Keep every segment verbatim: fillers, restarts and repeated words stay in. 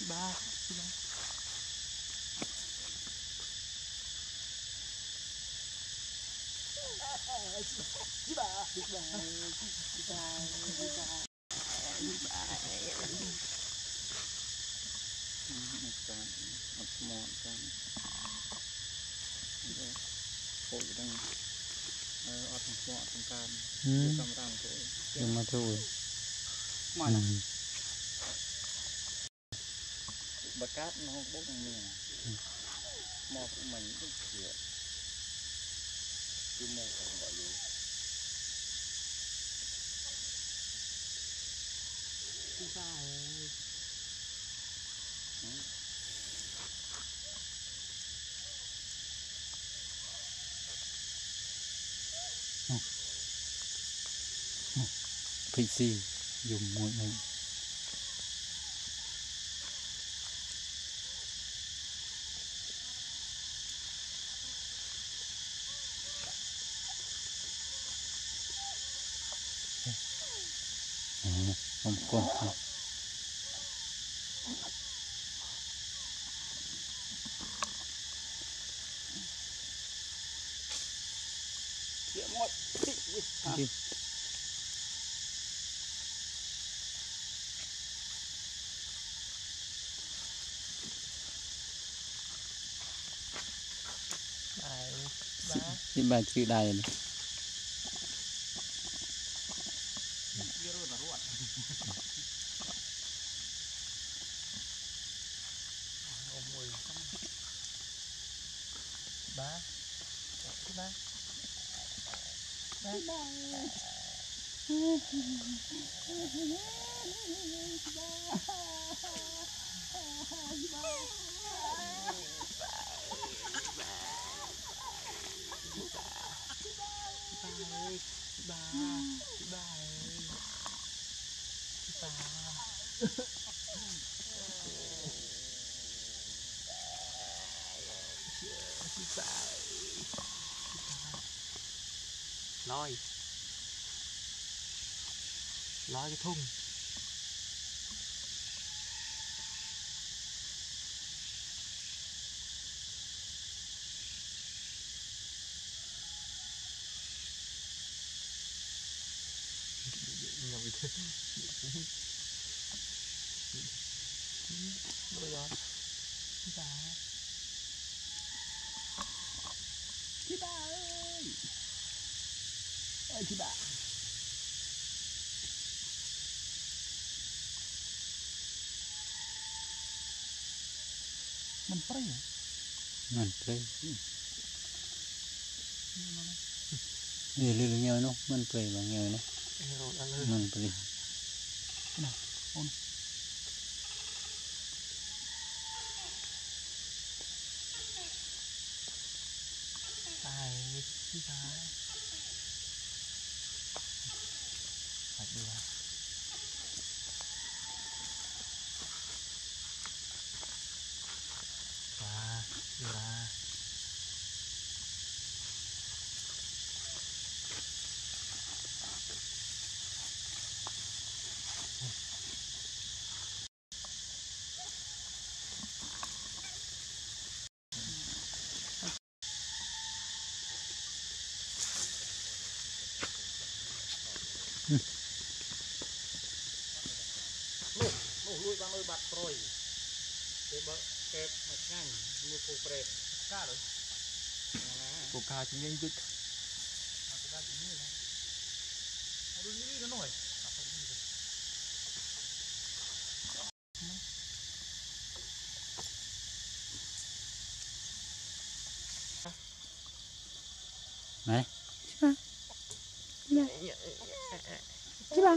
Sheba, Sheba, Sheba, nhưng mà thôi bạc cát nó bốc trong mình mò của mình cũng thiệt cứ mò còn gọi gì cứ sao pê xê dùng một mình không con không chuyện mọi đi đi bà chữ đây này ba ba ba ba lôi lôi cái thùng rồi rồi chị bà chị bà ơi ơi chị bà mình phải mình phải đi lừa nhau nó mình phải bằng nhau nó mình phải nào ôn tài chị bà phải đi ra và đi ra lui bang ơi bạc rồi cái bơ kẹp mà nhanh như phù prep cá rồi phù cá chỉ nhanh được phù cá chỉ nhanh này đôi đi nó nổi này chị ba chị ba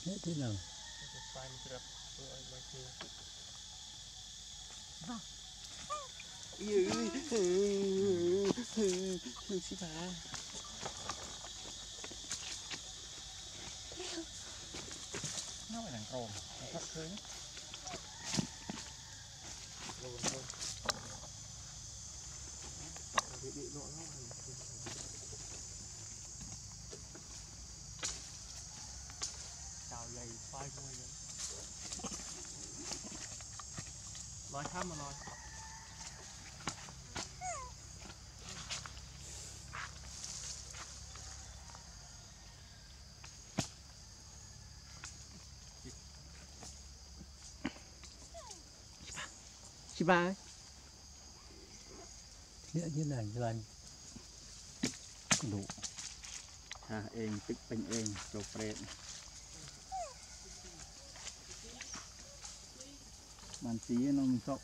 Thế thế nào Phai một rập rồi bài kia đừng xí bà nó phải thằng trồn nó thất khơi rồi rồi bị bị lộ nó chào dày phai môi vậy nói tham mà nói Sheba ấy nghĩa như này như anh đủ ha em tích bình em rồi phèn bàn tí nó mình sọ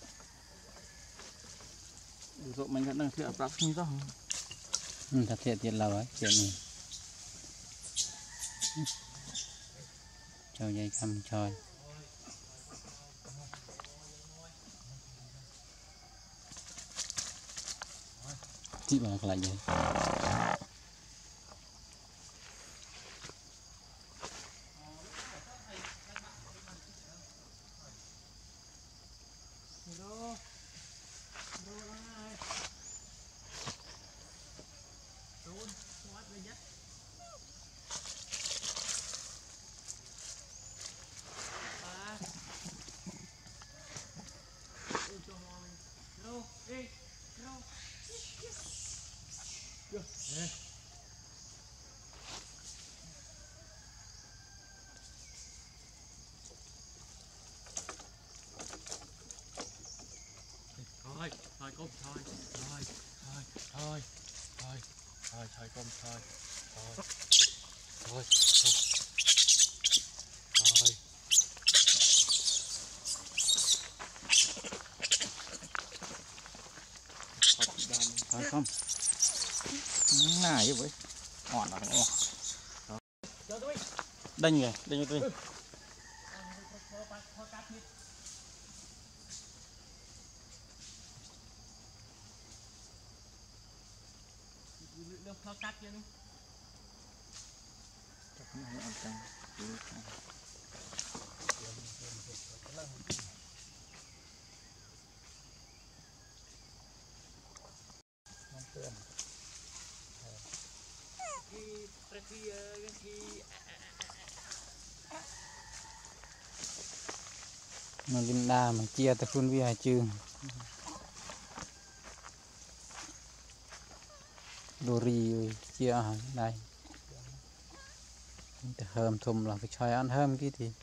rồi mình vẫn đang thiệt bạc như đó ừ, thật thiệt thiệt lâu ấy chuyện này cho dây căm chơi chị bảo lại vậy thôi thôi con thôi thôi thôi thôi thôi thôi thôi con thôi thôi thôi thôi thôi không này vậy ngọn là ngọn đinh kìa đinh cho tôi được thao cắt luôn mà linh đa mà chia từ phun vi hai chương đồ rì chia ở đây từ hầm thùng là phải chơi ăn hầm cái thì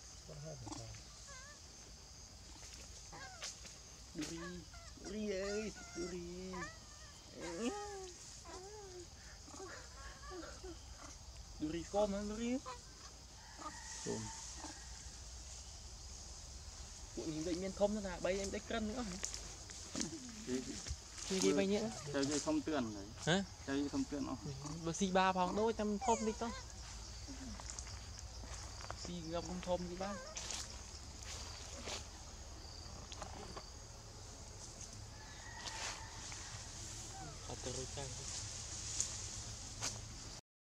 Duri, Duri ơi, Duri. Duri con hả Duri? tôm Tụi mình định miên không là bay em đánh cân nữa. Khi đi bay nhẹ. chơi chơi không tuyển đấy. Hả? Chơi không tuyển không? Bữa xì ba phòng đôi trăm thôm đi to. Xì ngập không thôm đi ba. Hãy subscribe cho kênh Ghiền Mì Gõ để không bỏ lỡ những video hấp dẫn.